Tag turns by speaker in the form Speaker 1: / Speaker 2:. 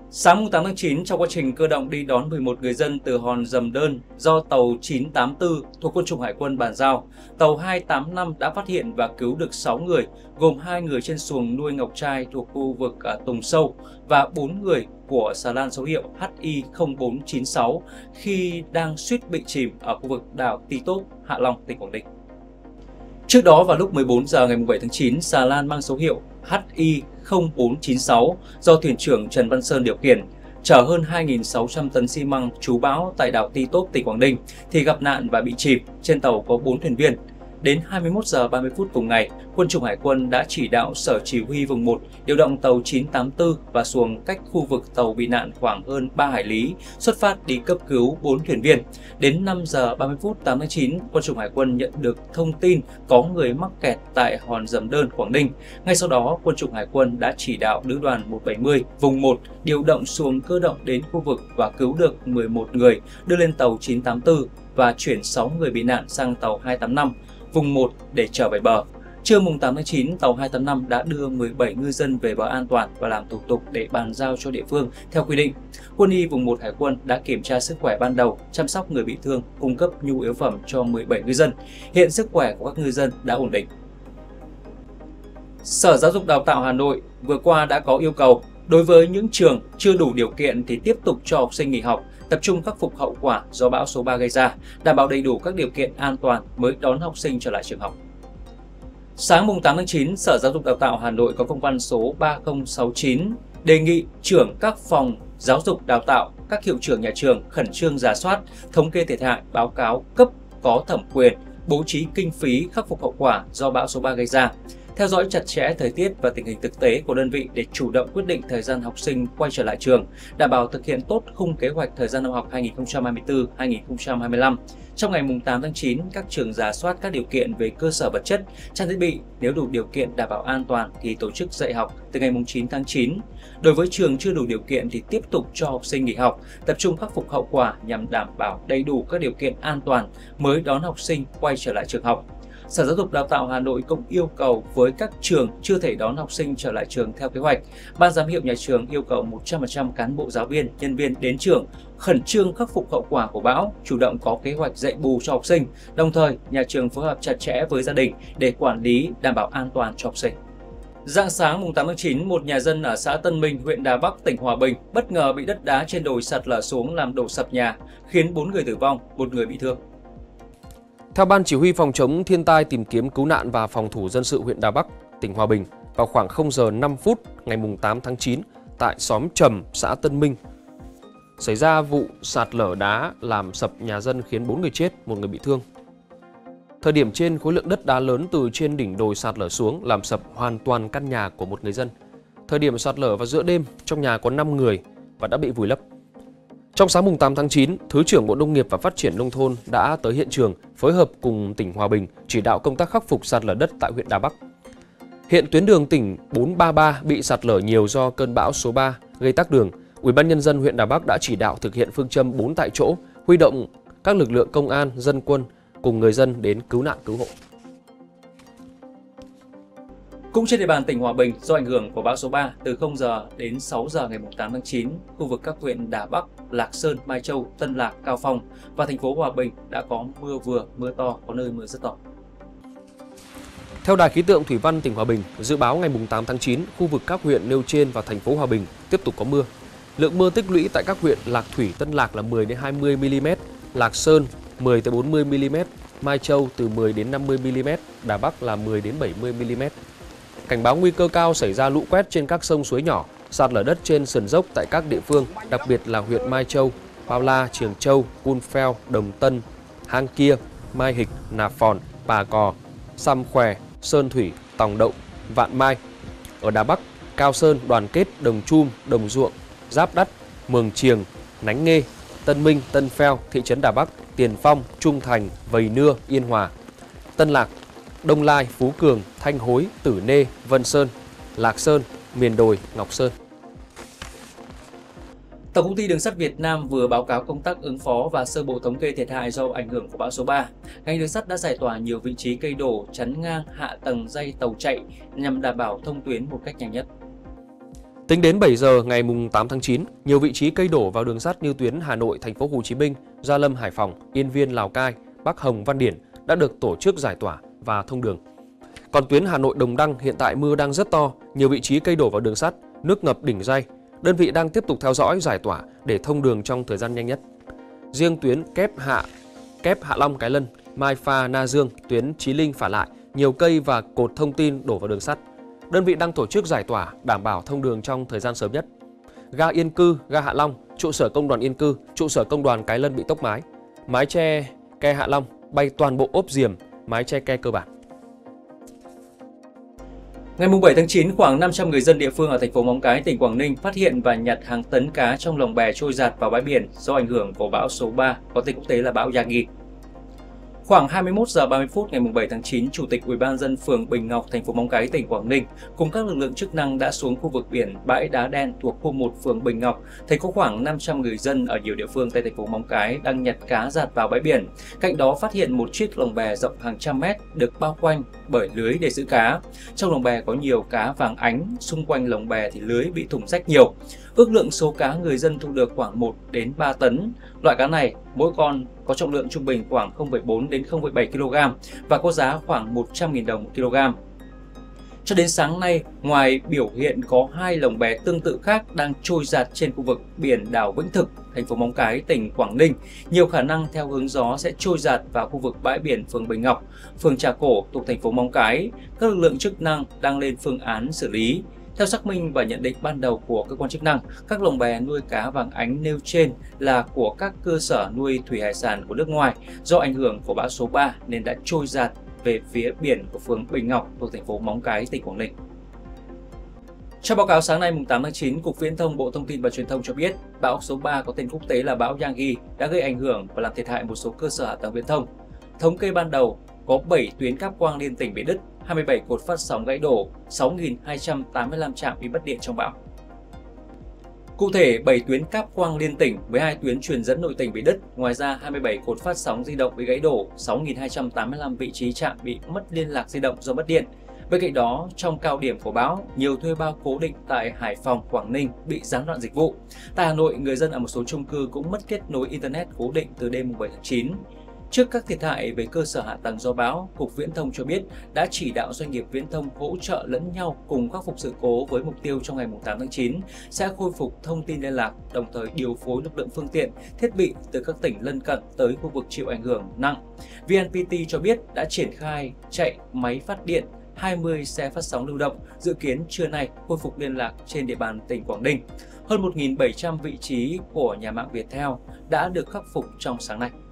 Speaker 1: Sáng 8 tháng 9, trong quá trình cơ động đi đón 11 người dân từ Hòn Dầm Đơn do tàu 984 thuộc Quân chủng Hải quân bàn giao, tàu 285 đã phát hiện và cứu được 6 người, gồm 2 người trên xuồng nuôi ngọc trai thuộc khu vực Tùng Sâu và 4 người của xà lan số hiệu HI0496 khi đang suýt bị chìm ở khu vực đảo Ti Tốp, Hạ Long, tỉnh Quảng Ninh. Trước đó vào lúc 14 giờ ngày 7 tháng 9, xà lan mang số hiệu HI0496 do thuyền trưởng Trần Văn Sơn điều khiển, chở hơn 2.600 tấn xi măng trú bão tại đảo Ti Tốp, tỉnh Quảng Ninh thì gặp nạn và bị chìm. Trên tàu có 4 thuyền viên. Đến 21 giờ 30 phút cùng ngày, Quân chủng Hải quân đã chỉ đạo Sở Chỉ huy vùng 1 điều động tàu 984 và xuồng cách khu vực tàu bị nạn khoảng hơn 3 hải lý, xuất phát đi cấp cứu 4 thuyền viên. Đến 5 giờ 30 phút 8 tháng 9, Quân chủng Hải quân nhận được thông tin có người mắc kẹt tại Hòn Dầm Đơn, Quảng Ninh. Ngay sau đó, Quân chủng Hải quân đã chỉ đạo Lữ đoàn 170 vùng 1 điều động xuồng cơ động đến khu vực và cứu được 11 người, đưa lên tàu 984 và chuyển 6 người bị nạn sang tàu 285 vùng 1 để trở về bờ. Trưa mùng 8 tháng 9, tàu 285 đã đưa 17 ngư dân về bờ an toàn và làm thủ tục để bàn giao cho địa phương theo quy định. Quân y vùng 1 Hải quân đã kiểm tra sức khỏe ban đầu, chăm sóc người bị thương, cung cấp nhu yếu phẩm cho 17 ngư dân. Hiện sức khỏe của các ngư dân đã ổn định. Sở Giáo dục Đào tạo Hà Nội vừa qua đã có yêu cầu đối với những trường chưa đủ điều kiện thì tiếp tục cho học sinh nghỉ học, tập trung khắc phục hậu quả do bão số 3 gây ra, đảm bảo đầy đủ các điều kiện an toàn mới đón học sinh trở lại trường học. Sáng mùng 8 tháng 9, Sở Giáo dục Đào tạo Hà Nội có công văn số 3069 đề nghị trưởng các phòng giáo dục đào tạo, các hiệu trưởng nhà trường khẩn trương rà soát, thống kê thiệt hại, báo cáo cấp có thẩm quyền, bố trí kinh phí khắc phục hậu quả do bão số 3 gây ra. Theo dõi chặt chẽ thời tiết và tình hình thực tế của đơn vị để chủ động quyết định thời gian học sinh quay trở lại trường, đảm bảo thực hiện tốt khung kế hoạch thời gian năm học 2024-2025. Trong ngày 8 tháng 9, các trường rà soát các điều kiện về cơ sở vật chất, trang thiết bị, nếu đủ điều kiện đảm bảo an toàn thì tổ chức dạy học từ ngày 9 tháng 9. Đối với trường chưa đủ điều kiện thì tiếp tục cho học sinh nghỉ học, tập trung khắc phục hậu quả nhằm đảm bảo đầy đủ các điều kiện an toàn mới đón học sinh quay trở lại trường học. Sở Giáo dục Đào tạo Hà Nội cũng yêu cầu với các trường chưa thể đón học sinh trở lại trường theo kế hoạch, Ban giám hiệu nhà trường yêu cầu 100% cán bộ giáo viên, nhân viên đến trường khẩn trương khắc phục hậu quả của bão, chủ động có kế hoạch dạy bù cho học sinh. Đồng thời, nhà trường phối hợp chặt chẽ với gia đình để quản lý đảm bảo an toàn cho học sinh. Rạng sáng mùng 8 tháng 9, một nhà dân ở xã Tân Minh, huyện Đà Bắc, tỉnh Hòa Bình bất ngờ bị đất đá trên đồi sạt lở xuống làm đổ sập nhà, khiến 4 người tử vong, 1 người bị thương.
Speaker 2: Theo Ban Chỉ huy Phòng chống thiên tai, tìm kiếm cứu nạn và phòng thủ dân sự huyện Đà Bắc, tỉnh Hòa Bình, vào khoảng 0 giờ 5 phút ngày 8 tháng 9 tại xóm Trầm, xã Tân Minh, xảy ra vụ sạt lở đá làm sập nhà dân khiến 4 người chết, 1 người bị thương. Thời điểm trên, khối lượng đất đá lớn từ trên đỉnh đồi sạt lở xuống làm sập hoàn toàn căn nhà của một người dân. Thời điểm sạt lở vào giữa đêm, trong nhà có 5 người và đã bị vùi lấp. Trong sáng mùng 8 tháng 9, Thứ trưởng Bộ Nông nghiệp và Phát triển Nông thôn đã tới hiện trường phối hợp cùng tỉnh Hòa Bình chỉ đạo công tác khắc phục sạt lở đất tại huyện Đà Bắc. Hiện tuyến đường tỉnh 433 bị sạt lở nhiều do cơn bão số 3 gây tắc đường. Ủy ban nhân dân huyện Đà Bắc đã chỉ đạo thực hiện phương châm 4 tại chỗ, huy động các lực lượng công an, dân quân cùng người dân đến cứu nạn cứu hộ.
Speaker 1: Cũng trên địa bàn tỉnh Hòa Bình, do ảnh hưởng của bão số 3, từ 0 giờ đến 6 giờ ngày 8 tháng 9, khu vực các huyện Đà Bắc, Lạc Sơn, Mai Châu, Tân Lạc, Cao Phong và thành phố Hòa Bình đã có mưa vừa, mưa to, có nơi mưa rất to.
Speaker 2: Theo Đài khí tượng Thủy văn tỉnh Hòa Bình, dự báo ngày 8 tháng 9, khu vực các huyện nêu trên và thành phố Hòa Bình tiếp tục có mưa. Lượng mưa tích lũy tại các huyện Lạc Thủy, Tân Lạc là 10 đến 20 mm, Lạc Sơn 10 tới 40 mm, Mai Châu từ 10 đến 50 mm, Đà Bắc là 10 đến 70 mm. Cảnh báo nguy cơ cao xảy ra lũ quét trên các sông suối nhỏ, sạt lở đất trên sườn dốc tại các địa phương, đặc biệt là huyện Mai Châu, Bao La, Trường Châu, Cun Pheo, Đồng Tân, Hang Kia, Mai Hịch, Nà Phòn, Pà Cò, Sam Khòe, Sơn Thủy, Tòng Đậu, Vạn Mai. Ở Đà Bắc, Cao Sơn, Đoàn Kết, Đồng Chum, Đồng Ruộng, Giáp Đắt, Mường Triềng, Nánh Nghê, Tân Minh, Tân Pheo, thị trấn Đà Bắc, Tiền Phong, Trung Thành, Vầy Nưa, Yên Hòa, Tân Lạc, Đông Lai, Phú Cường, Thanh Hối, Tử Nê, Vân Sơn, Lạc Sơn, Miền Đồi, Ngọc Sơn.
Speaker 1: Tổng công ty Đường sắt Việt Nam vừa báo cáo công tác ứng phó và sơ bộ thống kê thiệt hại do ảnh hưởng của bão số 3. Ngành đường sắt đã giải tỏa nhiều vị trí cây đổ chắn ngang hạ tầng dây tàu chạy nhằm đảm bảo thông tuyến một cách nhanh nhất.
Speaker 2: Tính đến 7 giờ ngày 8 tháng 9, nhiều vị trí cây đổ vào đường sắt như tuyến Hà Nội, Thành phố Hồ Chí Minh, Gia Lâm, Hải Phòng, Yên Viên, Lào Cai, Bắc Hồng, Văn Điển đã được tổ chức giải tỏa và thông đường. Còn tuyến Hà Nội Đồng Đăng hiện tại mưa đang rất to, nhiều vị trí cây đổ vào đường sắt, nước ngập đỉnh dây. Đơn vị đang tiếp tục theo dõi giải tỏa để thông đường trong thời gian nhanh nhất. Riêng tuyến kép Hạ Long Cái Lân, Mai Pha Na Dương, tuyến Chí Linh Phả Lại, nhiều cây và cột thông tin đổ vào đường sắt. Đơn vị đang tổ chức giải tỏa, đảm bảo thông đường trong thời gian sớm nhất. Ga Yên Cư, ga Hạ Long, trụ sở công đoàn Yên Cư, trụ sở công đoàn Cái Lân bị tốc mái. Mái che ke Hạ Long bay toàn bộ ốp diềm, mái che ke cơ bản.
Speaker 1: Ngày 7 tháng 9, khoảng 500 người dân địa phương ở thành phố Móng Cái, tỉnh Quảng Ninh phát hiện và nhặt hàng tấn cá trong lồng bè trôi dạt vào bãi biển do ảnh hưởng của bão số 3, có tên quốc tế là bão Yagi. Khoảng 21 giờ 30 phút ngày 7 tháng 9, Chủ tịch UBND phường Bình Ngọc, thành phố Móng Cái, tỉnh Quảng Ninh cùng các lực lượng chức năng đã xuống khu vực biển Bãi Đá Đen thuộc khu 1 phường Bình Ngọc, thấy có khoảng 500 người dân ở nhiều địa phương tại thành phố Móng Cái đang nhặt cá dạt vào bãi biển. Cạnh đó phát hiện một chiếc lồng bè rộng hàng trăm mét được bao quanh bởi lưới để giữ cá. Trong lồng bè có nhiều cá vàng ánh, xung quanh lồng bè thì lưới bị thủng rách nhiều. Ước lượng số cá người dân thu được khoảng 1 đến 3 tấn. Loại cá này mỗi con có trọng lượng trung bình khoảng 0,4 đến 0,7 kg và có giá khoảng 100.000 đồng một kg. Cho đến sáng nay, ngoài biểu hiện có 2 lồng bè tương tự khác đang trôi dạt trên khu vực biển đảo Vĩnh Thực, thành phố Móng Cái, tỉnh Quảng Ninh, nhiều khả năng theo hướng gió sẽ trôi dạt vào khu vực bãi biển phường Bình Ngọc, phường Trà Cổ thuộc thành phố Móng Cái. Các lực lượng chức năng đang lên phương án xử lý. Theo xác minh và nhận định ban đầu của cơ quan chức năng, các lồng bè nuôi cá vàng ánh nêu trên là của các cơ sở nuôi thủy hải sản của nước ngoài. Do ảnh hưởng của bão số 3 nên đã trôi dạt về phía biển của phường Bình Ngọc thuộc thành phố Móng Cái, tỉnh Quảng Ninh. Trong báo cáo sáng nay 8 tháng 9, Cục Viễn thông Bộ Thông tin và Truyền thông cho biết bão số 3 có tên quốc tế là bão Yagi đã gây ảnh hưởng và làm thiệt hại một số cơ sở hạ tầng viễn thông. Thống kê ban đầu có 7 tuyến cáp quang liên tỉnh bị đứt, 27 cột phát sóng gãy đổ, 6.285 trạm bị mất điện trong bão. Cụ thể, 7 tuyến cáp quang liên tỉnh với 2 tuyến truyền dẫn nội tỉnh bị đứt, ngoài ra 27 cột phát sóng di động bị gãy đổ, 6.285 vị trí trạm bị mất liên lạc di động do mất điện. Bên cạnh đó, trong cao điểm của bão, nhiều thuê bao cố định tại Hải Phòng, Quảng Ninh bị gián đoạn dịch vụ. Tại Hà Nội, người dân ở một số chung cư cũng mất kết nối Internet cố định từ đêm 7 tháng 9. Trước các thiệt hại về cơ sở hạ tầng do bão, Cục Viễn thông cho biết đã chỉ đạo doanh nghiệp viễn thông hỗ trợ lẫn nhau cùng khắc phục sự cố với mục tiêu trong ngày 8 tháng 9 sẽ khôi phục thông tin liên lạc, đồng thời điều phối lực lượng phương tiện, thiết bị từ các tỉnh lân cận tới khu vực chịu ảnh hưởng nặng. VNPT cho biết đã triển khai chạy máy phát điện 20 xe phát sóng lưu động, dự kiến trưa nay khôi phục liên lạc trên địa bàn tỉnh Quảng Ninh. Hơn 1.700 vị trí của nhà mạng Viettel đã được khắc phục trong sáng nay.